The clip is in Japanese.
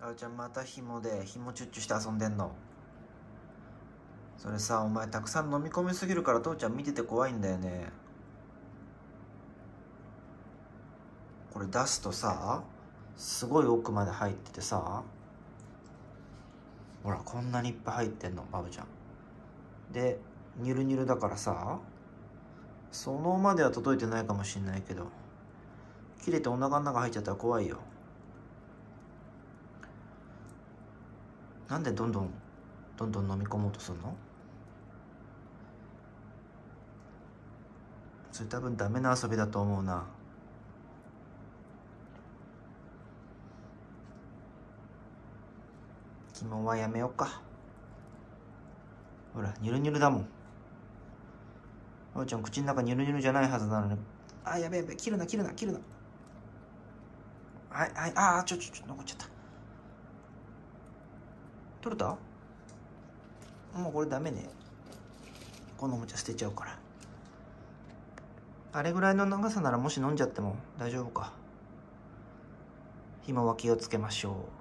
あおちゃんまた紐チュッチュして遊んでんの？それさ、お前たくさん飲み込みすぎるから父ちゃん見てて怖いんだよね。これ出すとさ、すごい奥まで入っててさ、ほらこんなにいっぱい入ってんの、バブちゃん。でニュルニュルだからさ、そのまでは届いてないかもしんないけど、切れてお腹の中入っちゃったら怖いよ。なんでどんどん飲み込もうとするの？それ多分ダメな遊びだと思うな。紐はやめようか。ほらニュルニュルだもん。あおちゃん口の中ニュルニュルじゃないはずなのに。あ、やべやべ、切るな。はい、ちょ残っちゃった。取れた？もうこれダメね。このおもちゃ捨てちゃうから。あれぐらいの長さならもし飲んじゃっても大丈夫か。紐は気をつけましょう。